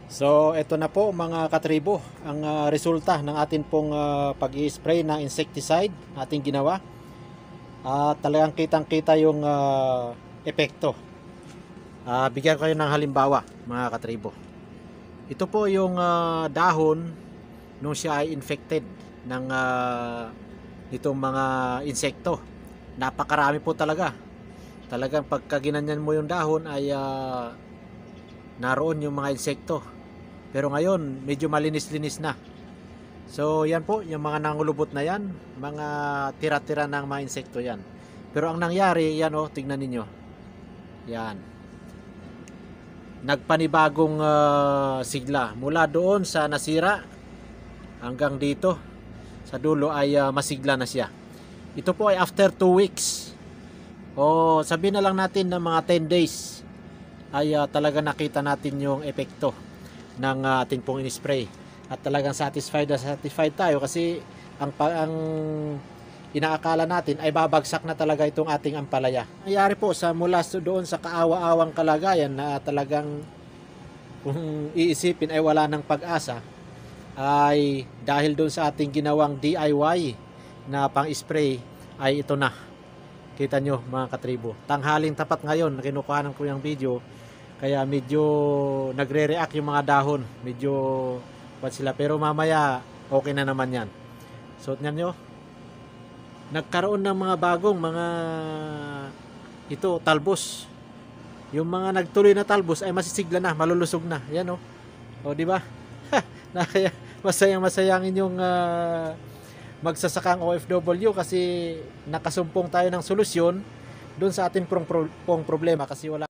So, ito na po mga katribo, ang resulta ng atin pong pag-i-spray ng insecticide ating ginawa. At talagang kitang-kita yung epekto. Bigyan ko kayo ng halimbawa mga katribo. Ito po yung dahon nung siya ay infected ng itong mga insekto. Napakarami po talaga. Talagang pagka ginanyan mo yung dahon ay naroon yung mga insekto. Pero ngayon, medyo malinis-linis na. So, yan po, yung mga nangulubot na yan, mga tira-tira ng mga insekto yan. Pero ang nangyari, yan o, tingnan ninyo. Yan. Nagpanibagong sigla. Mula doon sa nasira, hanggang dito, sa dulo ay masigla na siya. Ito po ay after 2 weeks. O sabihin na lang natin na mga 10 days ay talaga nakita natin yung epekto ng ating pong in-spray. At talagang satisfied tayo kasi ang inaakala natin ay babagsak na talaga itong ating ampalaya. Nangyari po sa mula doon sa kaawa-awang kalagayan na talagang kung iisipin ay wala ng pag-asa, ay dahil doon sa ating ginawang DIY na pang-spray ay ito na. Kita nyo mga katribo. Tanghaling tapat ngayon, kinukuhanan ko yung video. Kaya medyo nagre-react yung mga dahon. Medyo sila. Pero mamaya okay na naman yan. So tingnan nyo. Nagkaroon ng mga bagong mga ito, talbos. Yung mga nagtuloy na talbos ay masisigla na, malulusog na. Yan o. O di ba? Kaya masayang-masayang inyong magsasakang OFW kasi nakasumpong tayo ng solusyon doon sa ating pong problema kasi wala.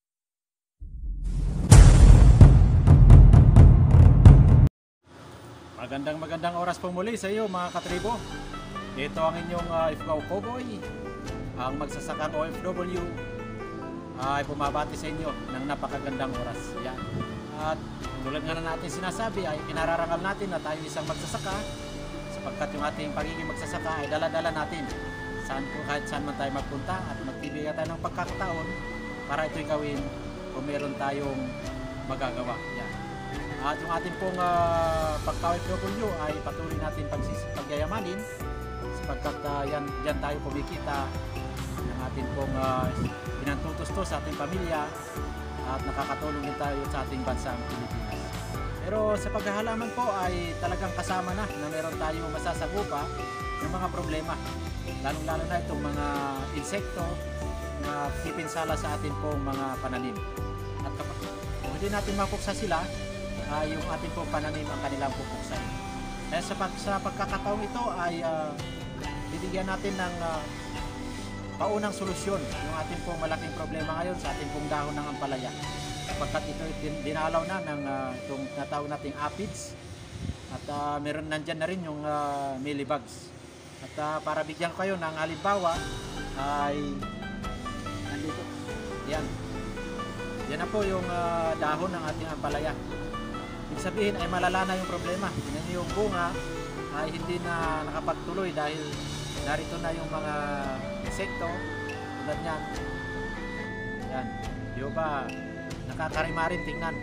Magandang oras po muli sa iyo mga katribo. Ito ang inyong Ifugao Cowboy, ang magsasakang OFW ay bumabati sa inyo ng napakagandang oras. Yan. At tulad nga na natin sinasabi ay kinararangal natin na tayo isang magsasaka sapagkat yung ating pagiging magsasaka ay dala-dala natin kahit saan man tayo magpunta at magbibigay tayo ng pagkakataon para ito'y gawin kung meron tayong magagawa. Yan. At yung ating pong pagka-OFW ay patuloy natin pagyayamanin sapagkat yan tayo kumikita ng ating pong pinantutustos sa ating pamilya at nakakatulong din tayo sa ating bansang Pilipinas. Pero sa paghahalaman po ay talagang kasama na meron tayong masasagupa ng mga problema. Lalong-lalo na itong mga insekto na pipinsala sa ating pong mga pananim. At kapag hindi natin mapuksa sila, yung ating pong pananim ang kanilang pupuksain. Kaya sa pagkakataong ito ay bibigyan natin ng paunang solusyon yung ating pong malaking problema ngayon sa ating pong dahon ng ampalaya. Sapagkat ito dinalaw na ng itong natawag nating aphids at meron nandyan na rin yung mealybugs. At para bigyan kayo ng halimbawa ay nandito. Yan. Yan na po yung dahon ng ating ampalaya. Ibig sabihin ay malala na yung problema. Tingnan yung bunga ay hindi na nakapagtuloy dahil narito na yung mga insekto tulad yan. Yan. Di ba nakakarima rin tingnan.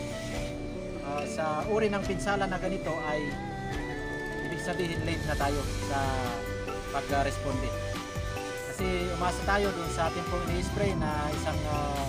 Sa uri ng pinsala na ganito ay ibig sabihin late na tayo sa pag-responde. Kasi umasa tayo dun sa ating pong ini-spray na isang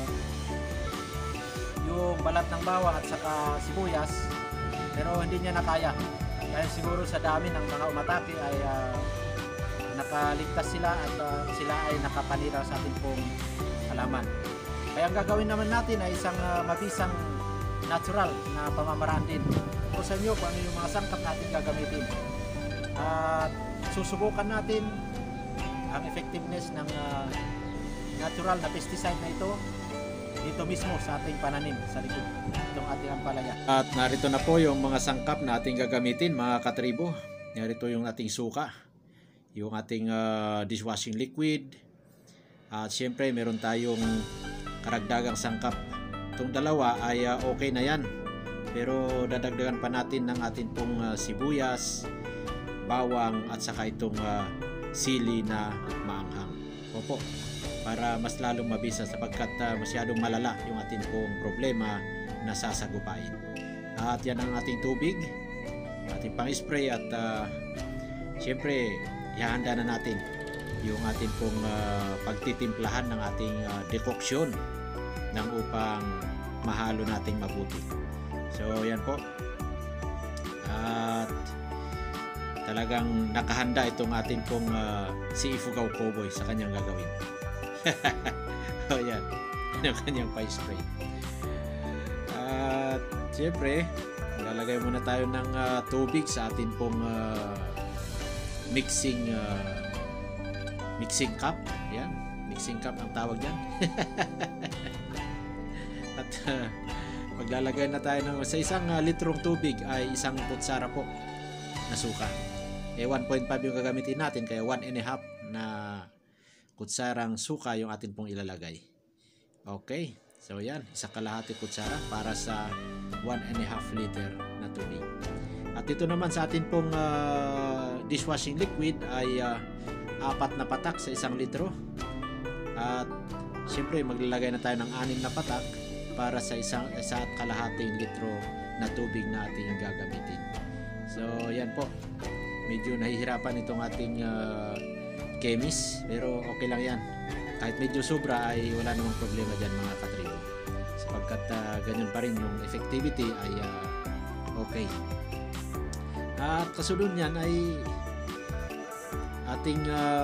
yung balat ng bawang at saka sibuyas, pero hindi niya nakaya. Dahil siguro sa dami ng mga umatake ay nakaligtas sila at sila ay nakapanira sa ating pong halaman. Kaya ang gagawin naman natin ay isang mabisang natural na pamamaraan din. Kung sa inyo kung ano yung mga sangkap natin gagamitin. At susubukan natin ang effectiveness ng natural na pesticide na ito dito mismo sa ating pananim sa likod itong ating ampalaya. At narito na po yung mga sangkap na ating gagamitin mga katribo. Narito yung ating suka, yung ating dishwashing liquid, at syempre meron tayong karagdagang sangkap. Itong dalawa ay okay na yan, pero dadagdagan pa natin ng ating pong sibuyas, bawang at saka itong sili na maanghang. Opo, para mas lalong mabisa sapagkat masyadong malala yung ating pong problema na sasagupain. At yan ang ating tubig, ating pang-spray, at syempre ihahanda na natin yung ating pong pagtitimplahan ng ating decoction nang upang mahalo nating mabuti. So yan po, at talagang nakahanda itong ating pong si Ifugao Cowboy sa kanyang gagawin. O yan, yung kanyang pa-spray. At syempre lalagay muna tayo ng tubig sa ating pong mixing cup. Yan, mixing cup ang tawag dyan. At maglalagay na tayo ng sa isang litrong tubig ay isang kutsara po na suka. 1.5 yung gagamitin natin, kaya 1.5 na kutsarang suka yung atin pong ilalagay. Okay, so yan, isang kalahati kutsara para sa 1.5 liter na tubig. At ito naman sa atin pong dishwashing liquid ay 4 na patak sa isang litro. At syempre maglalagay na tayo ng 6 na patak para sa isa at kalahating litro na tubig na ating gagamitin. So yan po, medyo nahihirapan itong ating chemist, pero okay lang yan. Kahit medyo sobra ay wala namang problema dyan mga katribo, sapagkat ganyan pa rin yung effectivity ay okay. At kasunod yan ay ating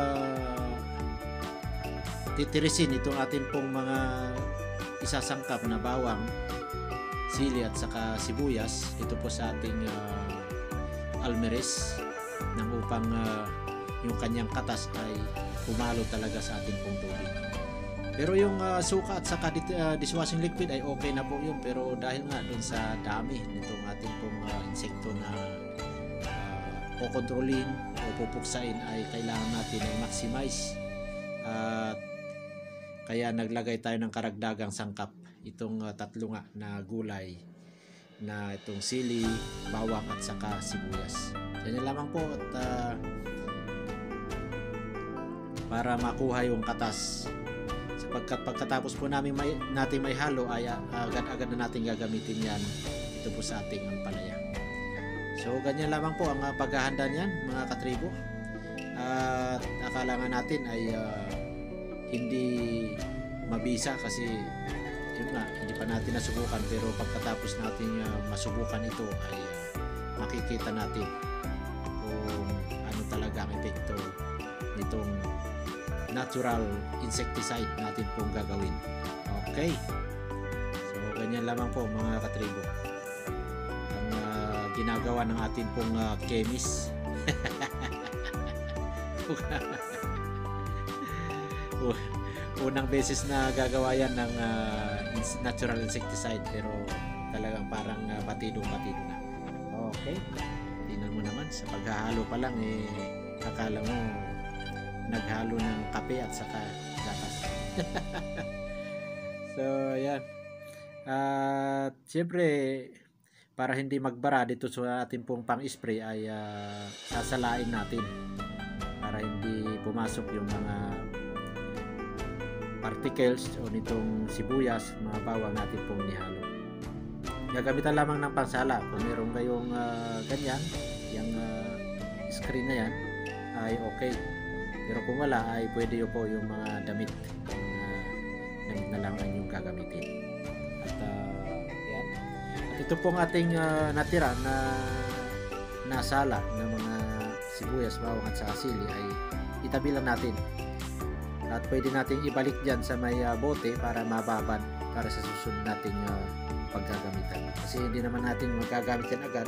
titirisin itong ating pong mga isasangkap na bawang, sili at saka sibuyas. Ito po sa ating almeres nang upang yung kanyang katas ay pumalo talaga sa ating pong tubig. Pero yung suka at saka dishwashing liquid ay okay na po yun, pero dahil nga doon sa dami nitong ating pong insekto na kukontrolin o pupuksain ay kailangan natin ay maximize, at kaya naglagay tayo ng karagdagang sangkap, itong tatlo nga na gulay na itong sili, bawang at saka sibuyas. Yan lamang po, at para makuha yung katas, sapagkat pagkatapos po natin may halo ay agad-agad na natin gagamitin yan ito po sa ating ampalaya. So ganyan lamang po ang paghahanda niyan mga katribo. At akala nga natin ay hindi mabisa kasi yun nga, hindi pa natin nasubukan, pero pagkatapos natin masubukan ito ay makikita natin kung ano talaga ang epekto nitong natural insecticide natin pong gagawin. Okay, so ganyan lamang po mga katribo ang ginagawa ng atin pong chemist. Unang beses na gagawa yan ng natural insecticide, pero talagang parang batidong-batido na. Okay, tingnan mo naman, sa paghahalo pa lang akala mo naghalo ng kape at saka gatas. So yan, at syempre para hindi magbara dito sa ating pong pang-spray ay sasalain natin para hindi pumasok yung mga particles o nitong sibuyas, mga bawang natin pong nihalo. Gagamitan lamang ng pansala kung meron kayong ganyan, yung screen na yan ay okay, pero kung wala ay pwede yun po yung mga damit na lang ang inyong gagamitin. At yan, at ito pong ating natira na nasala ng mga sibuyas, bawang at saka sili ay itabi lang natin, at pwede nating ibalik dyan sa may bote para mababad para sa susunod nating paggagamitan, kasi hindi naman natin magagamit yan agad.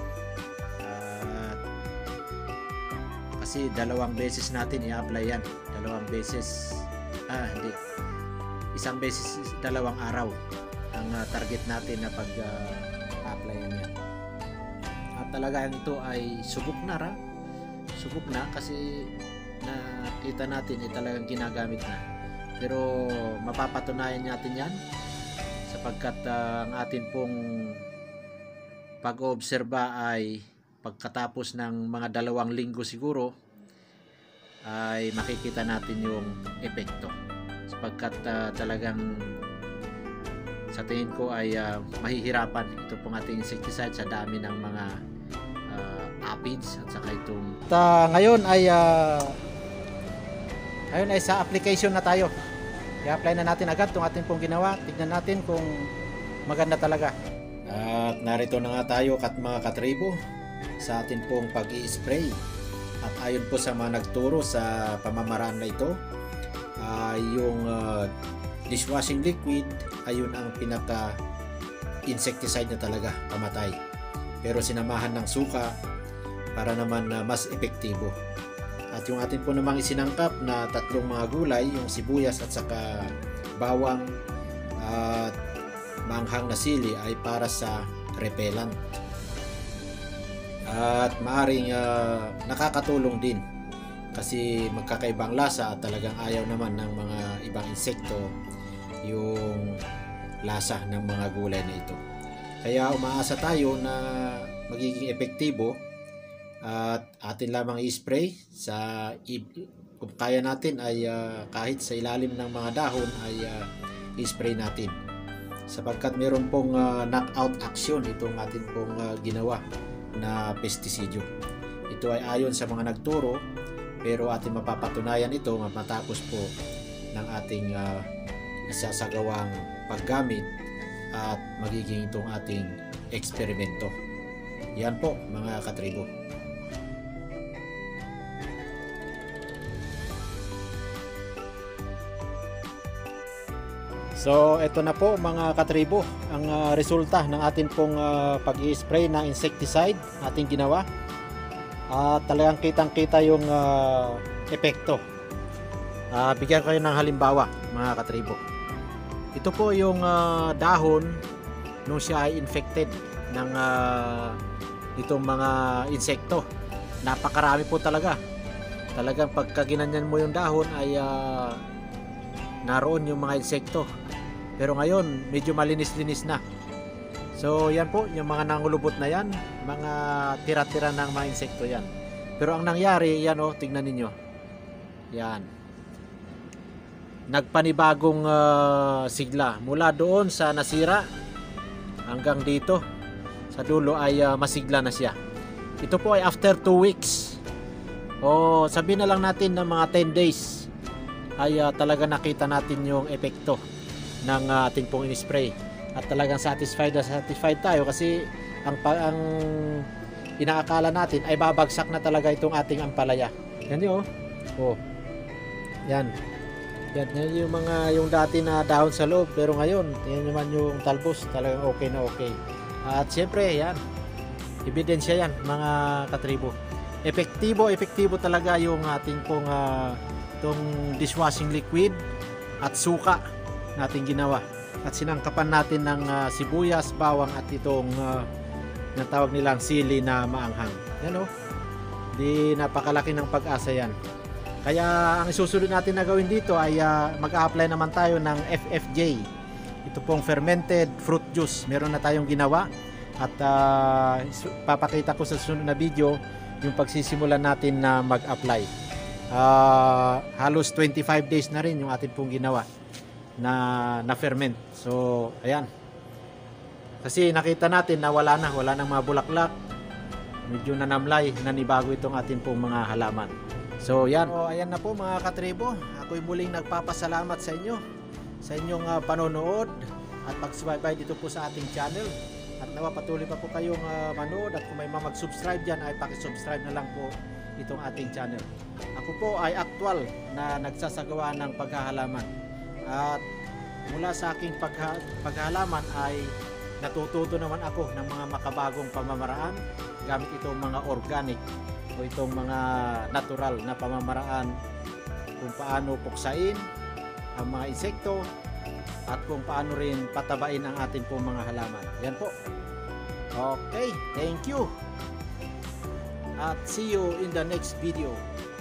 Kasi dalawang beses natin i-apply yan, dalawang beses, hindi, isang beses, dalawang araw ang target natin na pag-apply yan. At talaga ito ay subok na kasi nakita natin talagang ginagamit na, pero mapapatunayan natin yan sapagkat ang atin pong pag-oobserba ay pagkatapos ng mga 2 linggo siguro ay makikita natin yung epekto, sapagkat talagang sa tingin ko ay mahihirapan ito pong ating insecticide sa dami ng mga aphids at saka itong ngayon ay sa application na tayo. I-apply na natin agad itong ating pong ginawa. Tignan natin kung maganda talaga. At narito na nga tayo mga katribo sa atin pong pag-i-spray. At ayon po sa mga nagturo sa pamamaraan na ito, yung dishwashing liquid ayun ang pinaka insecticide na talaga pamatay. Pero sinamahan ng suka para naman mas epektibo. At yung atin po namang isinangkap na tatlong mga gulay, yung sibuyas at saka bawang at maanghang na sili ay para sa repellent. At maaring nakakatulong din kasi magkakaibang lasa at talagang ayaw naman ng mga ibang insekto yung lasa ng mga gulay na ito. Kaya umaasa tayo na magiging epektibo at atin lamang i-spray kung kaya natin ay kahit sa ilalim ng mga dahon ay i-spray natin sapagkat meron pong knockout action itong atin pong ginawa na pestisidyo. Ito ay ayon sa mga nagturo pero atin mapapatunayan ito matapos po ng ating isasagawang paggamit at magiging itong ating eksperimento. Yan po mga katribo. So ito na po mga katribo ang resulta ng atin pong pag-i-spray na insecticide ating ginawa. Talagang kitang-kita yung epekto. Bigyan ko kayo ng halimbawa mga katribo. Ito po yung dahon nung siya ay infected ng itong mga insekto. Napakarami po talaga. Talagang pagka ginanyan mo yung dahon ay naroon yung mga insekto. Pero ngayon medyo malinis-linis na. So yan po yung mga nangulubot na yan, mga tira-tira ng mga insekto yan. Pero ang nangyari yan tingnan ninyo. Yan. Nagpanibagong sigla mula doon sa nasira hanggang dito sa dulo ay masigla na siya. Ito po ay after 2 weeks o sabihin na lang natin na mga 10 days ay talaga nakita natin yung epekto ng ating pong in-spray at talagang satisfied tayo kasi ang inaakala natin ay babagsak na talaga itong ating ampalaya. Yan yun yan yung mga yung dati na dahon sa loob pero ngayon yan naman yung talbos talagang okay na okay. At siyempre yan ebidensya yan mga katribo. Epektibo talaga yung ating pong itong dishwashing liquid at suka natin ginawa at sinangkapan natin ng sibuyas, bawang at itong yung tawag nilang sili na maanghang. Yan di napakalaki ng pag-asa yan. Kaya ang isusunod natin na gawin dito ay mag-a-apply naman tayo ng FFJ. Ito pong fermented fruit juice. Meron na tayong ginawa at papakita ko sa susunod na video yung pagsisimulan natin na mag-apply. Halos 25 days na rin yung atin pong ginawa na ferment. So ayan. Kasi nakita natin na wala nang mga bulaklak. Medyo nanamlay, nanibago itong atin pong mga halaman. So yan. So, ayan na po mga katribo. Ako'y muling nagpapasalamat sa inyo sa inyong panonood at pagsubaybay dito po sa ating channel. At nawa patuloy pa po kayong manood at kung may mag-subscribe dyan ay pakisubscribe na lang po itong ating channel. Ako po ay aktual na nagsasagawa ng paghahalaman. At mula sa aking paghahalaman ay natututo naman ako ng mga makabagong pamamaraan gamit itong mga organic o itong mga natural na pamamaraan kung paano puksain ang mga insekto at kung paano rin patabain ang ating pong mga halaman. Yan po. Okay, thank you. At see you in the next video.